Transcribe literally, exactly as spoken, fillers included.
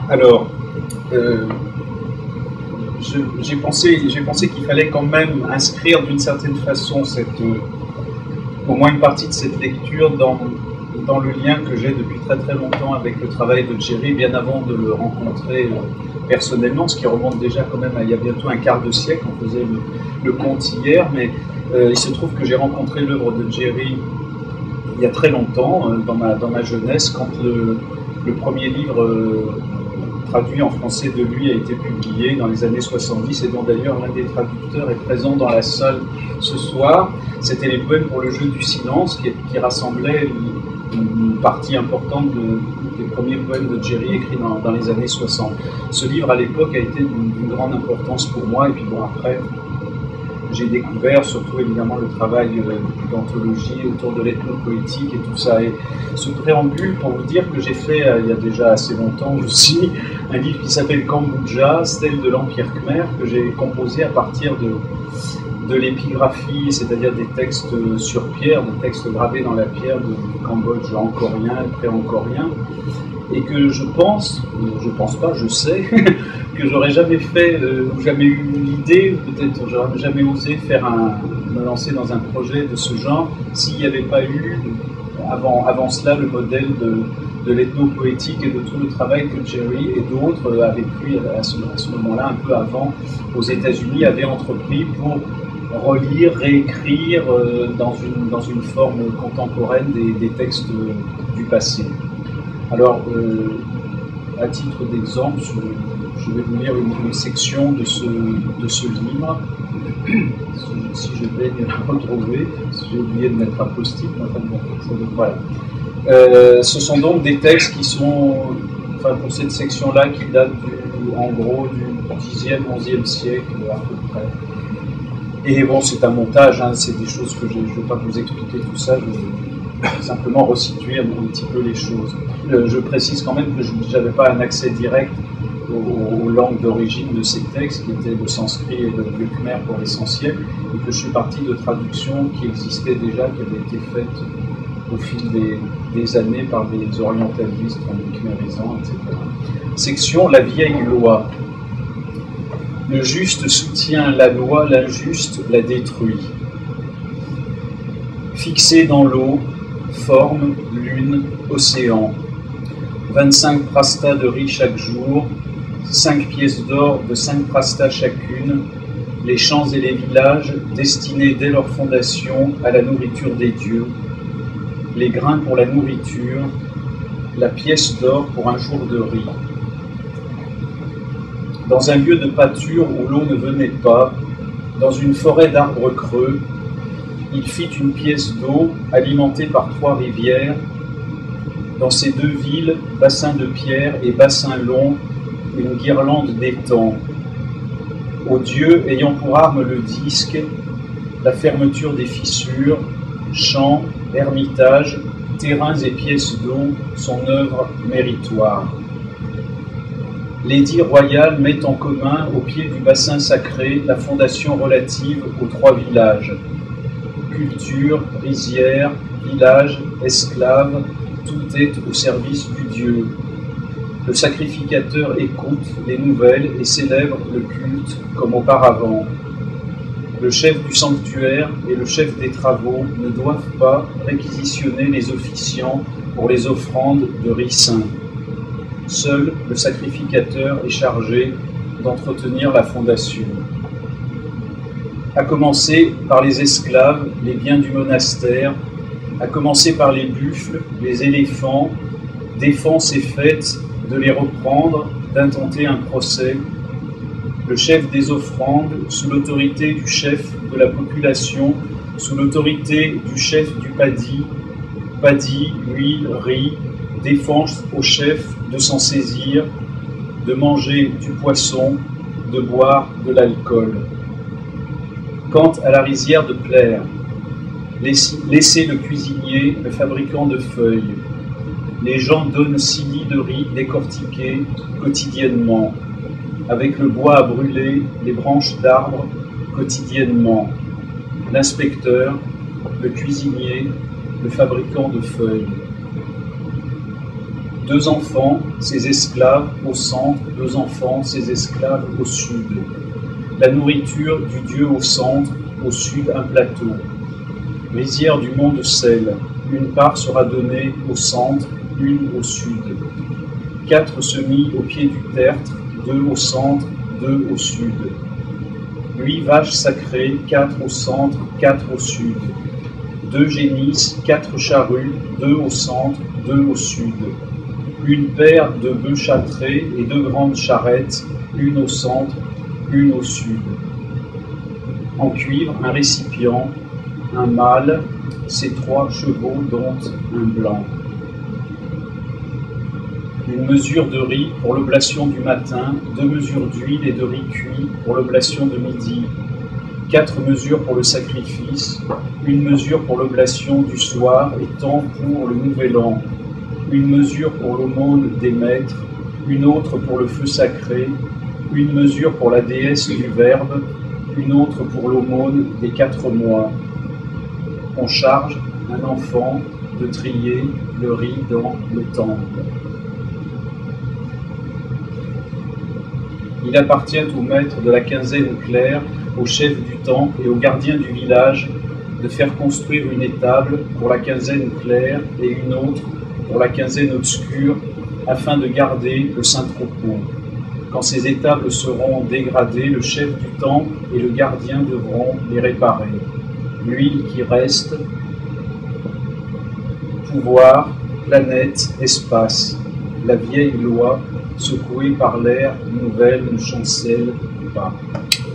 Alors, euh, j'ai pensé, j'ai pensé qu'il fallait quand même inscrire d'une certaine façon cette, euh, au moins une partie de cette lecture dans, dans le lien que j'ai depuis très très longtemps avec le travail de Jerry, bien avant de le rencontrer euh, personnellement, ce qui remonte déjà quand même à il y a bientôt un quart de siècle. On faisait le, le compte hier, mais euh, il se trouve que j'ai rencontré l'œuvre de Jerry il y a très longtemps, euh, dans, ma, dans ma jeunesse, quand le, le premier livre euh, traduit en français de lui a été publié dans les années soixante-dix, et dont d'ailleurs l'un des traducteurs est présent dans la salle ce soir. C'était les poèmes pour le jeu du silence, qui, qui rassemblait une, une partie importante de, des premiers poèmes de Jerry écrits dans, dans les années soixante. Ce livre, à l'époque, a été d'une grande importance pour moi, et puis bon, après, j'ai découvert surtout évidemment le travail d'anthologie autour de l'ethnopoétique et tout ça. Et ce préambule pour vous dire que j'ai fait il y a déjà assez longtemps aussi un livre qui s'appelle Kamboudja, stèle de l'Empire Khmer, que j'ai composé à partir de, de l'épigraphie, c'est-à-dire des textes sur pierre, des textes gravés dans la pierre du Cambodge angkorien, pré-angkorien, et que je pense, je pense pas, je sais, que j'aurais jamais fait, euh, ou jamais eu l'idée, ou peut-être j'aurais jamais osé faire un, me lancer dans un projet de ce genre, s'il n'y avait pas eu, avant, avant cela, le modèle de, de l'ethnopoétique et de tout le travail que Jerry et d'autres avaient pris à ce, à ce moment-là, un peu avant, aux États-Unis, avaient entrepris pour relire, réécrire euh, dans, une, dans une forme contemporaine des, des textes du passé. Alors, euh, à titre d'exemple, je, je vais vous lire une, une section de ce, de ce livre, si, si je vais le retrouver, si j'ai oublié de mettre un post-it, enfin bon, ça doit, voilà. Euh, ce sont donc des textes qui sont, enfin pour cette section-là, qui datent du, en gros du dixième, onzième siècle à peu près. Et bon, c'est un montage, hein, c'est des choses que je ne vais pas vous expliquer tout ça, je vais simplement resituer un, un petit peu les choses. Euh, je précise quand même que je n'avais pas un accès direct aux, aux langues d'origine de ces textes, qui étaient le sanskrit et le, le khmer pour l'essentiel, et que je suis parti de traductions qui existaient déjà, qui avaient été faites au fil des, des années par des orientalistes, des khmérisants, et cetera. Section La vieille loi. Le juste soutient la loi, l'injuste la détruit. Fixé dans l'eau, forme, lune, océan. vingt-cinq prastas de riz chaque jour, cinq pièces d'or de cinq prastas chacune, les champs et les villages destinés dès leur fondation à la nourriture des dieux, les grains pour la nourriture, la pièce d'or pour un jour de riz. Dans un lieu de pâture où l'eau ne venait pas, dans une forêt d'arbres creux, il fit une pièce d'eau alimentée par trois rivières. Dans ces deux villes, bassin de pierre et bassin long, une guirlande d'étangs. Aux dieux ayant pour arme le disque, la fermeture des fissures, champs, ermitages, terrains et pièces d'eau, son œuvre méritoire. L'édit royal met en commun au pied du bassin sacré la fondation relative aux trois villages. Culture, rizière, village, esclaves, tout est au service du Dieu. Le sacrificateur écoute les nouvelles et célèbre le culte comme auparavant. Le chef du sanctuaire et le chef des travaux ne doivent pas réquisitionner les officiants pour les offrandes de riz saint. Seul le sacrificateur est chargé d'entretenir la fondation. À commencer par les esclaves, les biens du monastère, à commencer par les buffles, les éléphants, défense est faite de les reprendre, d'intenter un procès. Le chef des offrandes, sous l'autorité du chef de la population, sous l'autorité du chef du padi, padi, huile, riz, défense au chef de s'en saisir, de manger du poisson, de boire de l'alcool. Quant à la rizière de plaire, laissez le cuisinier, le fabricant de feuilles. Les gens donnent six lits de riz décortiqués quotidiennement, avec le bois à brûler, les branches d'arbres quotidiennement. L'inspecteur, le cuisinier, le fabricant de feuilles. Deux enfants, ses esclaves au centre, deux enfants, ses esclaves au sud. La nourriture du Dieu au centre, au sud un plateau. Rizière du mont de sel, une part sera donnée au centre, une au sud. Quatre semis au pied du tertre, deux au centre, deux au sud. Huit vaches sacrées, quatre au centre, quatre au sud. Deux génisses, quatre charrues, deux au centre, deux au sud. Une paire de bœufs châtrés et deux grandes charrettes, une au centre, une au sud. En cuivre, un récipient, un mâle, ses trois chevaux dont un blanc. Une mesure de riz pour l'oblation du matin, deux mesures d'huile et de riz cuit pour l'oblation de midi, quatre mesures pour le sacrifice, une mesure pour l'oblation du soir étant pour le nouvel an, une mesure pour l'aumône des maîtres, une autre pour le feu sacré, une mesure pour la déesse du Verbe, une autre pour l'aumône des quatre mois. On charge un enfant de trier le riz dans le temple. Il appartient au maître de la quinzaine claire, au chef du temple et au gardien du village de faire construire une étable pour la quinzaine claire et une autre pour la quinzaine obscure, afin de garder le saint troupeau. Quand ces étables seront dégradées, le chef du temple et le gardien devront les réparer. L'huile qui reste, pouvoir, planète, espace, la vieille loi, secouée par l'air nouvelle, ne chancelle pas.